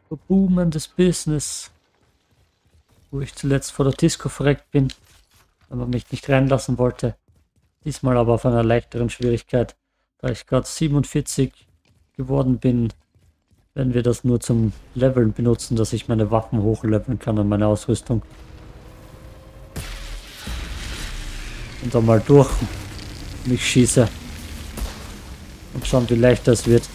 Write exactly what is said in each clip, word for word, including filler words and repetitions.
Boomendes Business. Wo ich zuletzt vor der Disco verreckt bin, weil man mich nicht reinlassen wollte. Diesmal aber auf einer leichteren Schwierigkeit, da ich gerade siebenundvierzig geworden bin, wenn wir das nur zum Leveln benutzen, dass ich meine Waffen hochleveln kann und meine Ausrüstung. Und dann mal durch mich schieße und schauen, wie leicht das wird.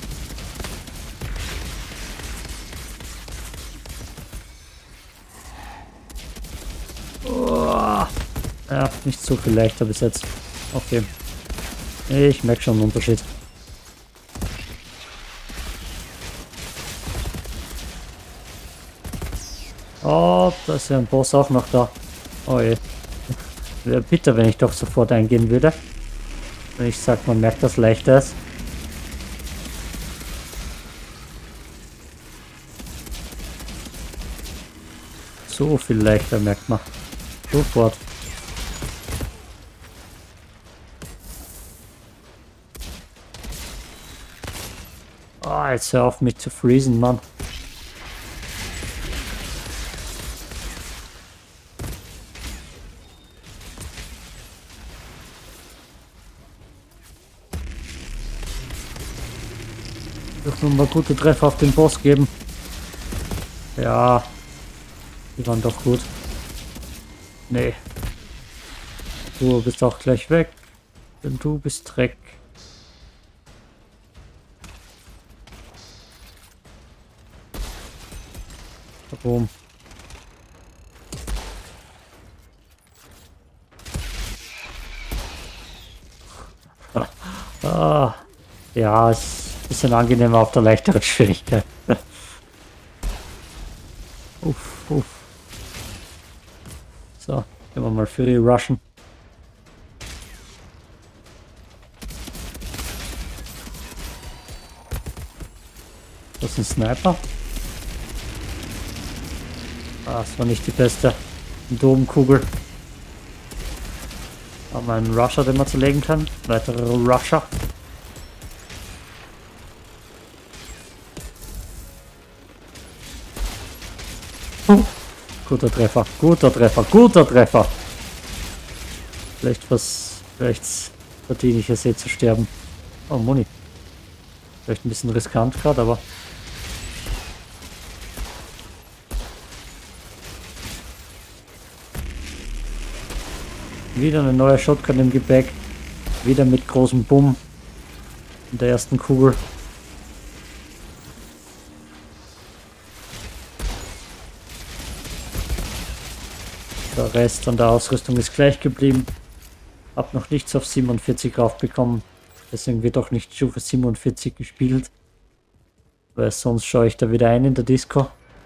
Oh, ja, nicht so viel leichter bis jetzt. Okay. Ich merke schon einen Unterschied. Oh, da ist ja ein Boss auch noch da. Oh je. Wäre bitter, wenn ich doch sofort eingehen würde. Wenn ich sage, man merkt, dass leichter ist. So viel leichter merkt man. Sofort. Oh, jetzt hör auf mich zu freezen, Mann. Doch nur mal gute Treffer auf den Boss geben. Ja, die waren doch gut. Nee. Du bist auch gleich weg, denn du bist Dreck. Warum? Ah, ja, ist ein bisschen angenehmer auf der leichteren Schwierigkeit. Uff, uff. So, gehen wir mal Fury rushen. Das ist ein Sniper. Ah, das war nicht die beste Domkugel. Haben wir einen Rusher, den man zerlegen kann. Weitere Rusher. Oh, guter Treffer, guter Treffer, guter Treffer. Vielleicht was, vielleicht verdiene ich es eh zu sterben. Oh, Muni. Vielleicht ein bisschen riskant gerade, aber... Wieder eine neue Shotgun im Gepäck. Wieder mit großem Bumm in der ersten Kugel. Der Rest an der Ausrüstung ist gleich geblieben. Hab noch nichts auf siebenundvierzig raufbekommen. Deswegen wird auch nicht Stufe siebenundvierzig gespielt. Weil sonst schaue ich da wieder ein in der Disco.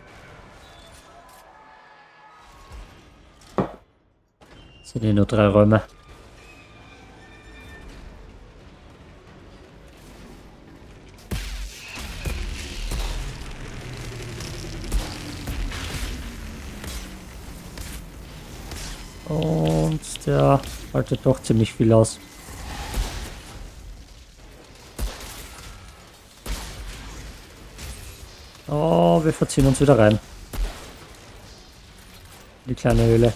Sind eh nur drei Räume. Und der haltet doch ziemlich viel aus. Oh, wir verziehen uns wieder rein. Die kleine Höhle.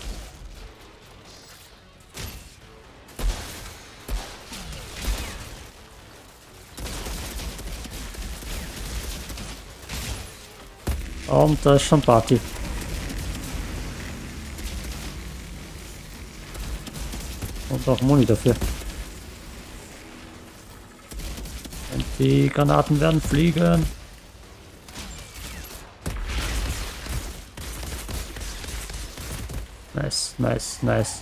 Und da ist schon Party. Und auch Muni dafür. Und die Granaten werden fliegen. Nice, nice, nice.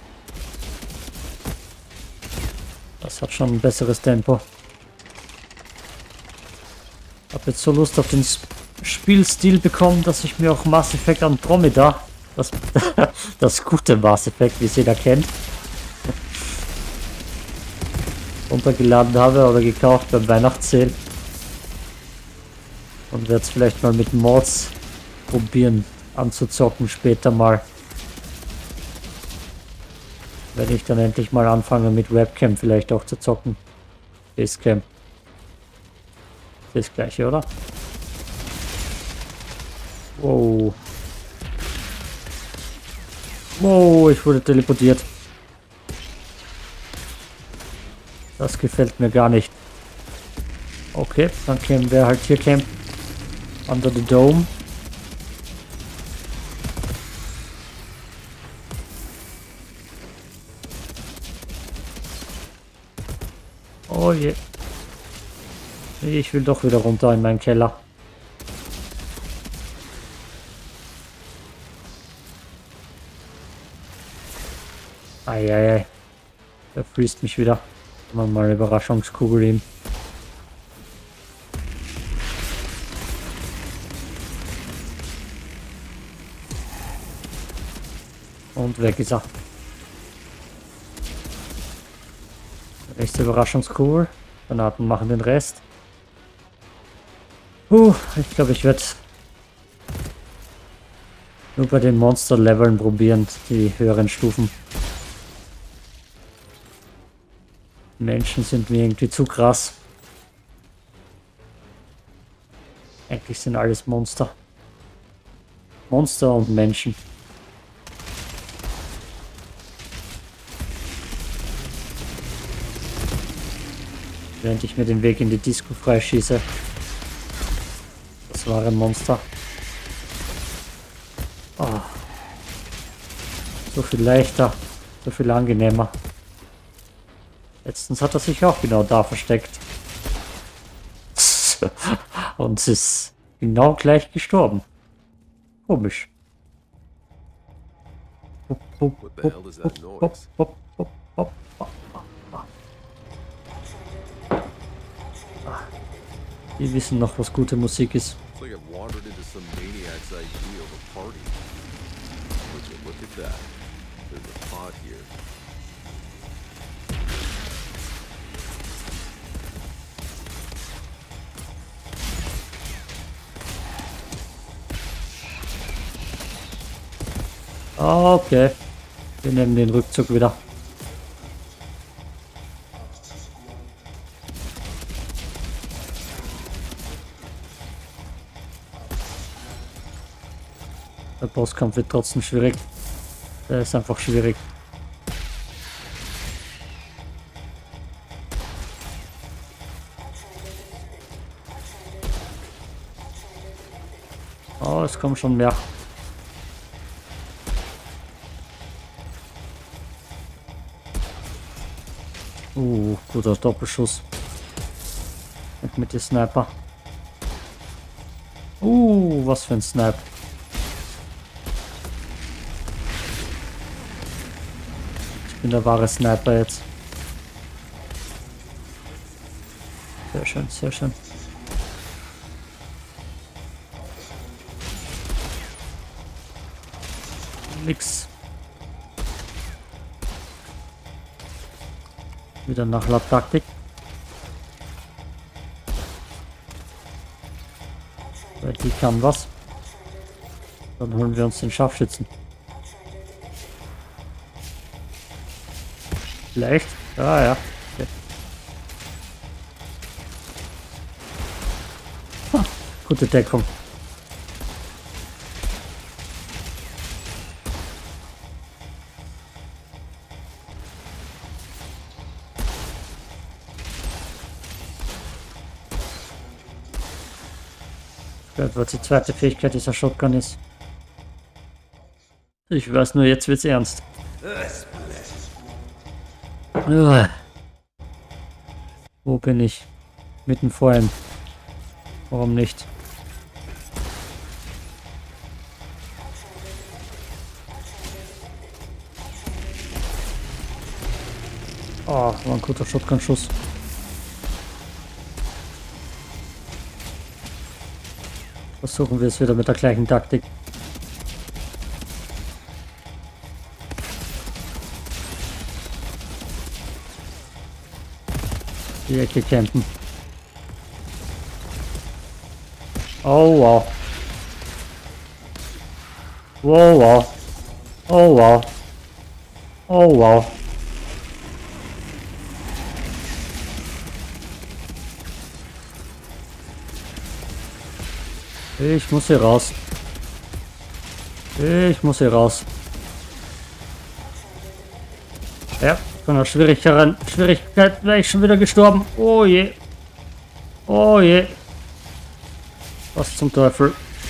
Das hat schon ein besseres Tempo. Hab jetzt so Lust auf den Sp Spielstil bekommen, dass ich mir auch Mass Effect Andromeda, das, das gute Mass Effect, wie es jeder kennt, runtergeladen habe oder gekauft beim Weihnachtssale. Und werde es vielleicht mal mit Mods probieren anzuzocken später mal. Wenn ich dann endlich mal anfange mit Webcam vielleicht auch zu zocken. Facecam. Das gleiche, oder? Wow. Wow, ich wurde teleportiert. Das gefällt mir gar nicht. Okay, dann kämen wir halt hier campen. Under the Dome. Oh je. Ich will doch wieder runter in meinen Keller. Eieiei. Der frisst mich wieder. Machen wir mal eine Überraschungskugel ihm. Und weg ist er. Nächste Überraschungskugel. Granaten machen den Rest. Puh, ich glaube, ich werde nur bei den Monster-Leveln probieren, die höheren Stufen. Menschen sind mir irgendwie zu krass. Eigentlich sind alles Monster. Monster und Menschen. Während ich mir den Weg in die Disco freischieße. Das war ein Monster. Oh. So viel leichter, so viel angenehmer. Letztens hat er sich auch genau da versteckt. Und ist genau gleich gestorben. Komisch. Hopp, hopp, hopp, hopp, hopp, hopp, hopp, hopp. Die wissen noch, was gute Musik ist. Okay, wir nehmen den Rückzug wieder. Der Bosskampf wird trotzdem schwierig. Der ist einfach schwierig. Oh, es kommen schon mehr. Uh, guter Doppelschuss. Und mit dem Sniper. Uh, was für ein Snipe. Ich bin der wahre Sniper jetzt. Sehr schön, sehr schön. Nix. Wieder Nachladtaktik. Weil die kann was. Dann holen wir uns den Scharfschützen. Vielleicht? Ah ja. Okay. Ha, gute Deckung. Was die zweite Fähigkeit dieser Shotgun ist. Ich weiß nur, jetzt wird's ernst. Uah. Wo bin ich? Mitten vor ihm. Warum nicht? Oh, das war ein guter Shotgun-Schuss. Versuchen wir es wieder mit der gleichen Taktik. Die Ecke campen. Oh wow. Wow wow. Oh wow. Oh wow. Ich muss hier raus. Ich muss hier raus. Ja, von der schwierigeren Schwierigkeit wäre ich schon wieder gestorben. Oh je. Oh je. Was zum Teufel?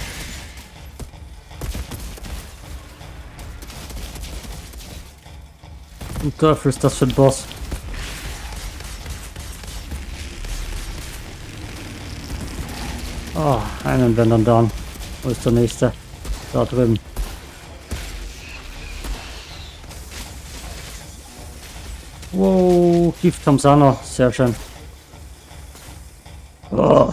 Zum Teufel ist das für ein Boss? Oh, einen wenn dann down. Wo ist der nächste? Da drüben. Wow, Gift haben sie auch noch. Sehr schön. Oh.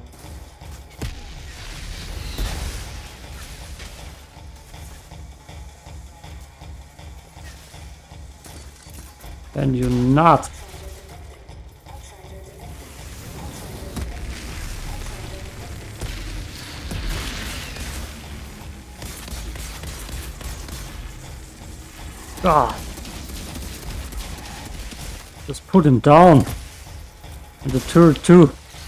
Can you not? Ah. Just put him down. And the turret too.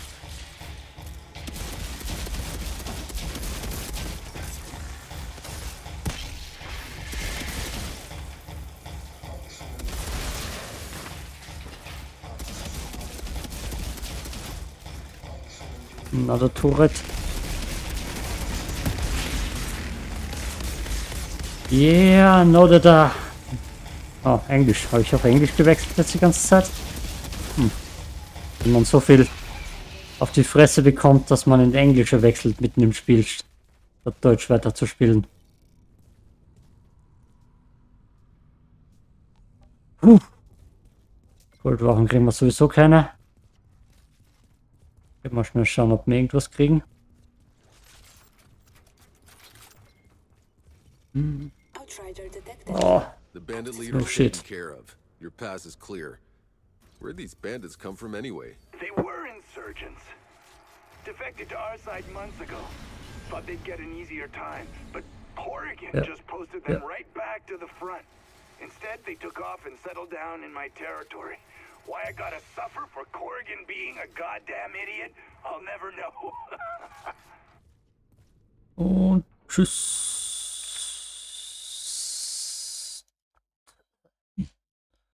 Another turret. Yeah, no that uh oh, Englisch. Habe ich auf Englisch gewechselt jetzt die ganze Zeit? Hm. Wenn man so viel auf die Fresse bekommt, dass man in Englische wechselt mitten im Spiel, statt Deutsch weiter zu spielen. Puh. Goldwachen kriegen wir sowieso keine. Mal schnell schauen, ob wir irgendwas kriegen. Hm. Oh, The bandit leader no is shit. taken care of. Your pass is clear. Where'd these bandits come from anyway? They were insurgents. Defected to our side months ago. Thought they'd get an easier time, but Corrigan Yeah. just posted them Yeah. right back to the front. Instead, they took off and settled down in my territory. Why I gotta suffer for Corrigan being a goddamn idiot, I'll never know. Und tschüss.